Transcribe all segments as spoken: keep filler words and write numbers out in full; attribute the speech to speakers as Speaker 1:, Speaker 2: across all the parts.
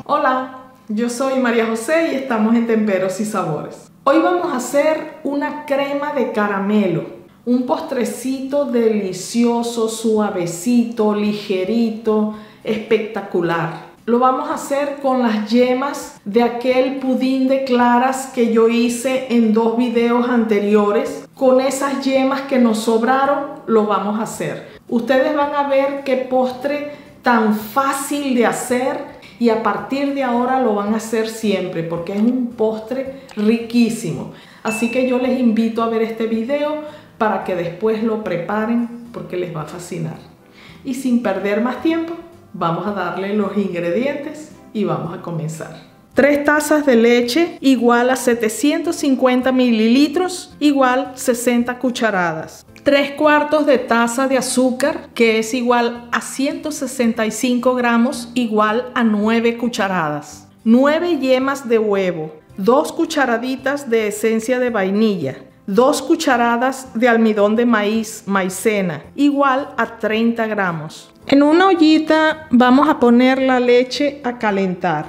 Speaker 1: Hola, yo soy María José y estamos en Temperos y Sabores. Hoy vamos a hacer una crema de caramelo, un postrecito delicioso, suavecito, ligerito, espectacular. Lo vamos a hacer con las yemas de aquel pudín de claras que yo hice en dos videos anteriores. Con esas yemas que nos sobraron, lo vamos a hacer. Ustedes van a ver qué postre tan fácil de hacer y a partir de ahora lo van a hacer siempre porque es un postre riquísimo. Así que yo les invito a ver este video para que después lo preparen porque les va a fascinar. Y sin perder más tiempo, vamos a darle los ingredientes y vamos a comenzar. tres tazas de leche igual a setecientos cincuenta mililitros igual sesenta cucharadas. tres cuartos de taza de azúcar que es igual a ciento sesenta y cinco gramos igual a nueve cucharadas. nueve yemas de huevo. dos cucharaditas de esencia de vainilla. dos cucharadas de almidón de maíz, maicena, igual a treinta gramos. En una ollita vamos a poner la leche a calentar.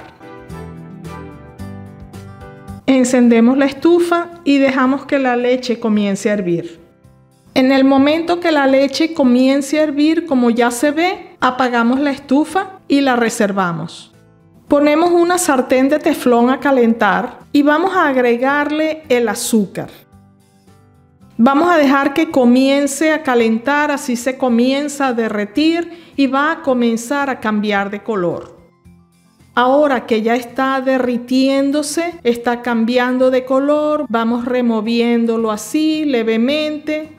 Speaker 1: Encendemos la estufa y dejamos que la leche comience a hervir. En el momento que la leche comience a hervir, como ya se ve, apagamos la estufa y la reservamos. Ponemos una sartén de teflón a calentar y vamos a agregarle el azúcar. Vamos a dejar que comience a calentar, así se comienza a derretir y va a comenzar a cambiar de color. Ahora que ya está derritiéndose, está cambiando de color, vamos removiéndolo así levemente.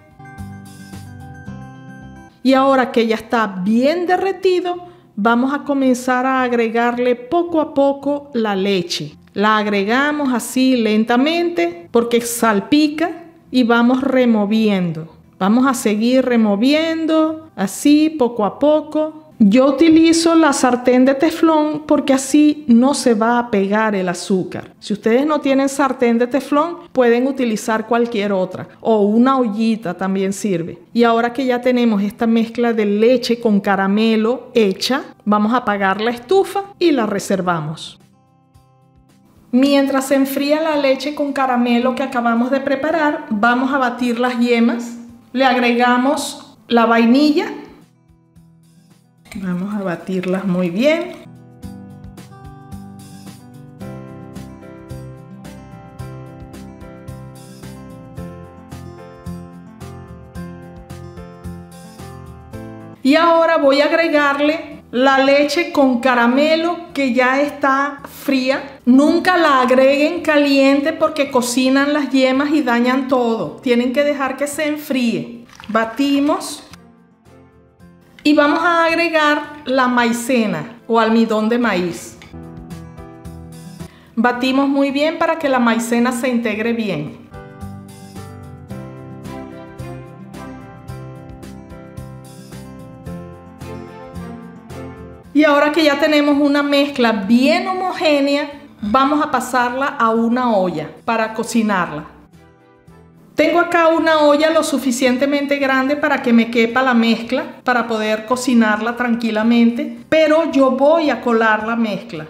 Speaker 1: Y ahora que ya está bien derretido, vamos a comenzar a agregarle poco a poco la leche. La agregamos así lentamente porque salpica. Y vamos removiendo. Vamos a seguir removiendo, así poco a poco. Yo utilizo la sartén de teflón porque así no se va a pegar el azúcar. Si ustedes no tienen sartén de teflón, pueden utilizar cualquier otra. O una ollita también sirve. Y ahora que ya tenemos esta mezcla de leche con caramelo hecha, vamos a apagar la estufa y la reservamos. Mientras se enfría la leche con caramelo que acabamos de preparar, vamos a batir las yemas. Le agregamos la vainilla. Vamos a batirlas muy bien. Y ahora voy a agregarle la leche con caramelo que ya está fría. Nunca la agreguen caliente porque cocinan las yemas y dañan todo. Tienen que dejar que se enfríe. Batimos. Y vamos a agregar la maicena o almidón de maíz. Batimos muy bien para que la maicena se integre bien. Y ahora que ya tenemos una mezcla bien homogénea, vamos a pasarla a una olla para cocinarla. Tengo acá una olla lo suficientemente grande para que me quepa la mezcla, para poder cocinarla tranquilamente, pero yo voy a colar la mezcla.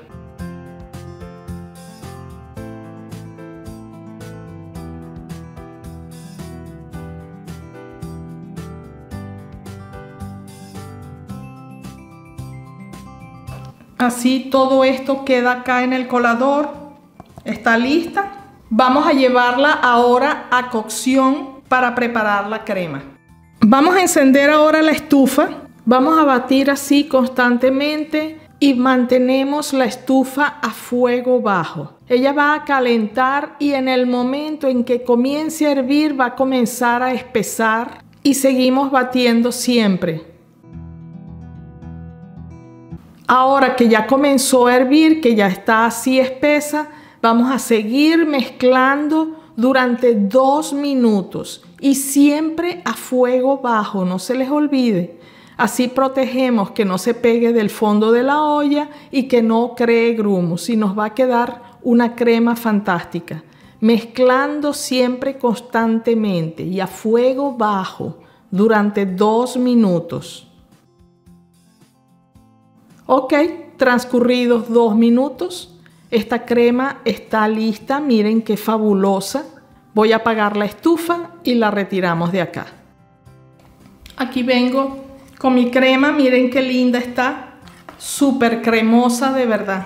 Speaker 1: Así todo esto queda acá en el colador. Está lista. Vamos a llevarla ahora a cocción para preparar la crema. Vamos a encender ahora la estufa. Vamos a batir así constantemente y mantenemos la estufa a fuego bajo. Ella va a calentar y en el momento en que comience a hervir va a comenzar a espesar y seguimos batiendo siempre. Ahora que ya comenzó a hervir, que ya está así espesa, vamos a seguir mezclando durante dos minutos y siempre a fuego bajo, no se les olvide. Así protegemos que no se pegue del fondo de la olla y que no cree grumos y nos va a quedar una crema fantástica. Mezclando siempre constantemente y a fuego bajo durante dos minutos. Ok, transcurridos dos minutos, esta crema está lista. Miren qué fabulosa. Voy a apagar la estufa y la retiramos de acá. Aquí vengo con mi crema. Miren qué linda está. Súper cremosa de verdad.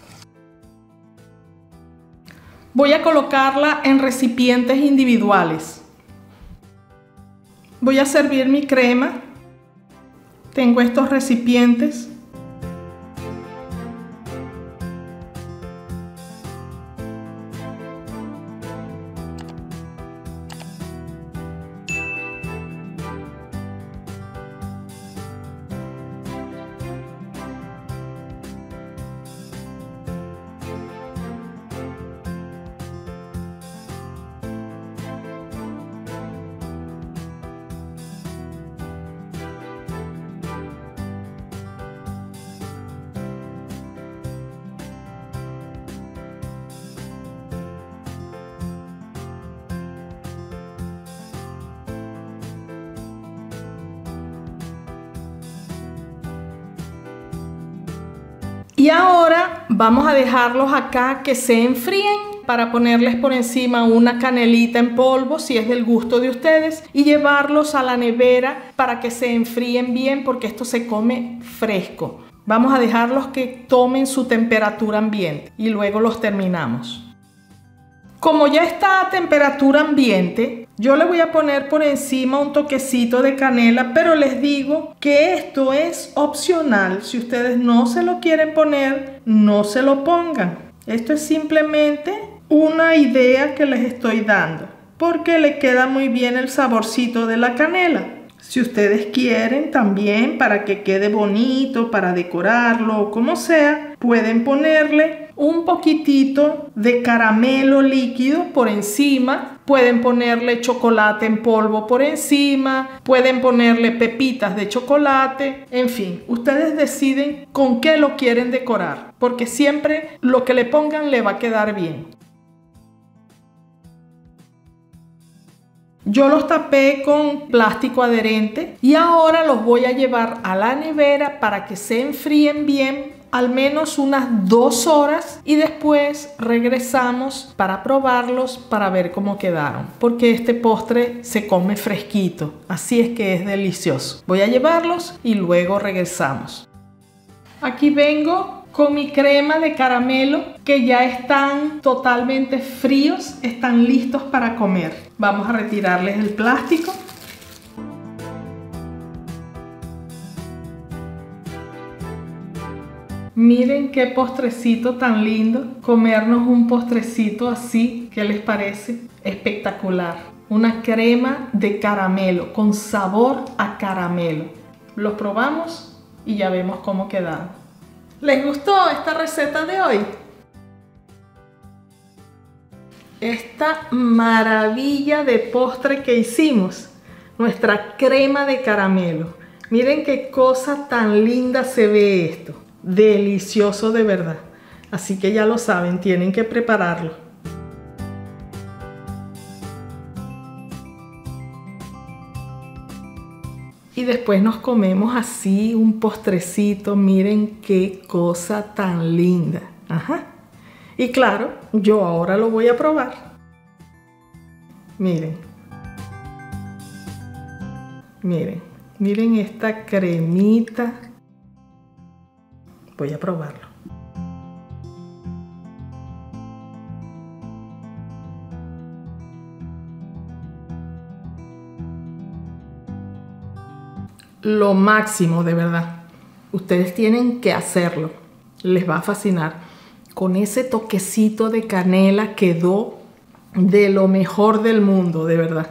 Speaker 1: Voy a colocarla en recipientes individuales. Voy a servir mi crema. Tengo estos recipientes. Y ahora vamos a dejarlos acá que se enfríen para ponerles por encima una canelita en polvo si es del gusto de ustedes y llevarlos a la nevera para que se enfríen bien, porque esto se come fresco. Vamos a dejarlos que tomen su temperatura ambiente y luego los terminamos. Como ya está a temperatura ambiente, yo le voy a poner por encima un toquecito de canela, pero les digo que esto es opcional. Si ustedes no se lo quieren poner, no se lo pongan. Esto es simplemente una idea que les estoy dando, porque le queda muy bien el saborcito de la canela. Si ustedes quieren también, para que quede bonito, para decorarlo o como sea, pueden ponerle un poquitito de caramelo líquido por encima. Pueden ponerle chocolate en polvo por encima. Pueden ponerle pepitas de chocolate. En fin, ustedes deciden con qué lo quieren decorar, porque siempre lo que le pongan le va a quedar bien. Yo los tapé con plástico adherente y ahora los voy a llevar a la nevera para que se enfríen bien, al menos unas dos horas, y después regresamos para probarlos, para ver cómo quedaron, porque este postre se come fresquito, así es que es delicioso. Voy a llevarlos y luego regresamos. Aquí vengo con mi crema de caramelo, que ya están totalmente fríos, están listos para comer. Vamos a retirarles el plástico. Miren qué postrecito tan lindo. Comernos un postrecito así, ¿qué les parece? Espectacular. Una crema de caramelo con sabor a caramelo. Los probamos y ya vemos cómo quedaron. ¿Les gustó esta receta de hoy? Esta maravilla de postre que hicimos, nuestra crema de caramelo. Miren qué cosa tan linda se ve esto. Delicioso de verdad. Así que ya lo saben, tienen que prepararlo. Y después nos comemos así un postrecito. Miren qué cosa tan linda. Ajá. Y claro, yo ahora lo voy a probar. Miren. Miren. Miren esta cremita. Voy a probarlo. Lo máximo, de verdad. Ustedes tienen que hacerlo. Les va a fascinar. Con ese toquecito de canela quedó de lo mejor del mundo, de verdad.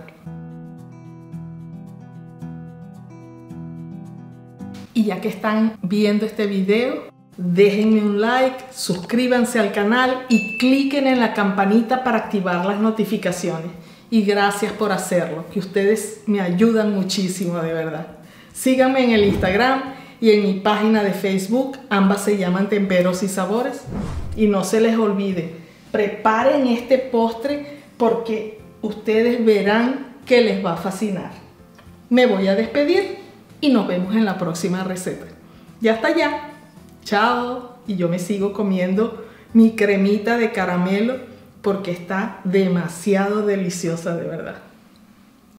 Speaker 1: Y ya que están viendo este video, déjenme un like, suscríbanse al canal y cliquen en la campanita para activar las notificaciones. Y gracias por hacerlo, que ustedes me ayudan muchísimo, de verdad. Síganme en el Instagram y en mi página de Facebook, ambas se llaman Temperos y Sabores. Y no se les olvide, preparen este postre porque ustedes verán que les va a fascinar. Me voy a despedir y nos vemos en la próxima receta. Ya está ya. Chao. y yo me sigo comiendo mi cremita de caramelo porque está demasiado deliciosa de verdad.